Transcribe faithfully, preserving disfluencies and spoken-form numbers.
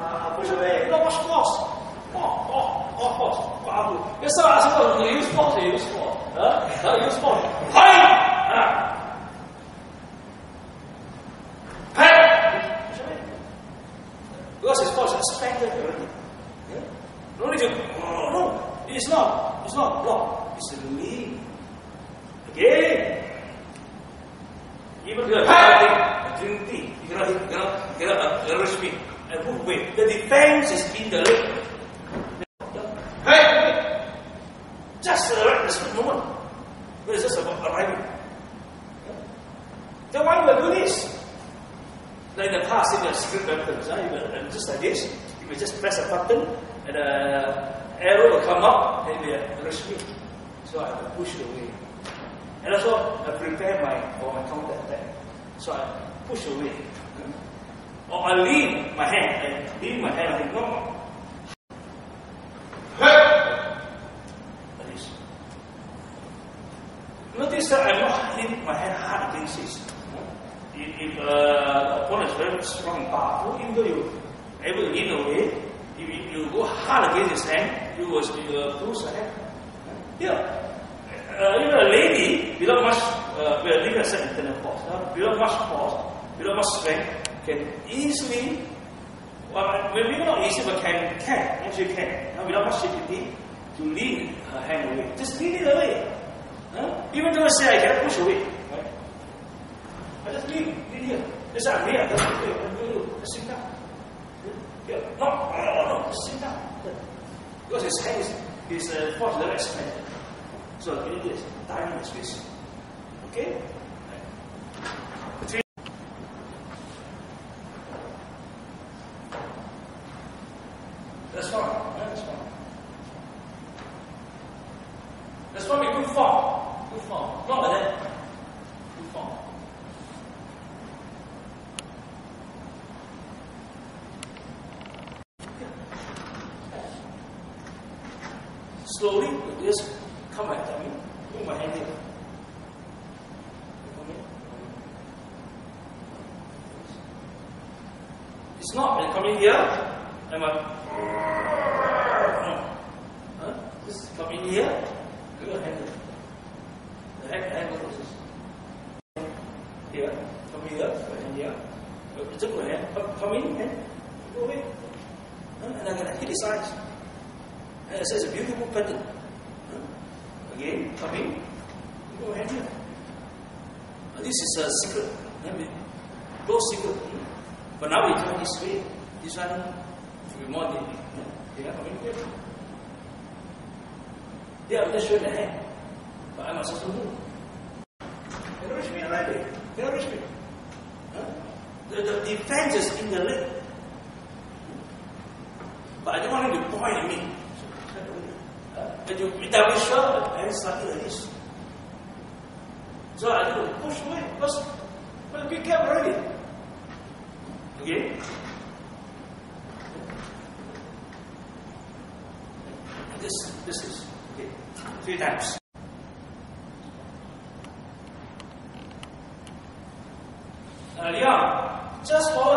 uh, push away. Not much force. Oh, oh, oh, force. Powerful. If someone asks you, you use force, you use force. Huh? Huh? Use force. Hey! Ah. Hey! Push away. Because his force is expanded already. Yeah? No need to, oh, no. It's not. It's not block. It's a lean. Again. Even the high drink tea, you cannot, you cannot, you cannot uh, rush me and move away. The defense is in the leg. Hey! Just uh, right this moment. It is just about arriving. Then why you do this? Like in the past, in the secret weapons, uh, you will, just like this, you will just press a button and the arrow will come up and it will rush me. So I will push it away. And also, I prepare my for my counter attack. So I push away. Or I lean my hand. I lean my hand like normal. Like this. Notice that I'm not leaning my hand hard against this. If, if uh, the opponent is very strong and powerful, even though you're able to lean away, if you go hard against his hand, you will, you will bruise the hand. Here. Uh, even a lady without much, uh, we are leaving aside internal force, uh, without much force, without much strength, can easily, well, maybe not easy, but can, can, actually can, uh, without much difficulty, to lean her hand away. Just lean it away. Uh, even though I say I cannot push away, right? I just lean, lean here. Just I'm here, I just push away, I do, just sit down. Here, no, no, no, just sit down. Because his hand is, his uh, force is very expanded. So it is timing space. Okay? Three. That's fine. That's fine. That's fine. Good form. Good form. Not like that. Good form. Slowly, just come back to me. Move my hand here. It's not coming here. I'm a. No. Huh? Just come in here. Do your hand here. The hand, hand goes this. Here. Come here. Put hand here. Just put hand. Come in. Hand. Go away. And I'm gonna hit his eyes. And it says a beautiful pattern. Again, come in. Go ahead here. This is a secret. Close secret. But now we turn this way. This one will be more deep. Yeah, come in here. Yeah, I'm just showing the hand. But I must also move. Can you reach me already? Can you reach me? Huh? The, the defense is in the leg. But I don't want him to point at me. But you double shot and slightly like this. So I do push away because well, be careful already. Okay? This this is okay. Three times. Uh, Leon, just follow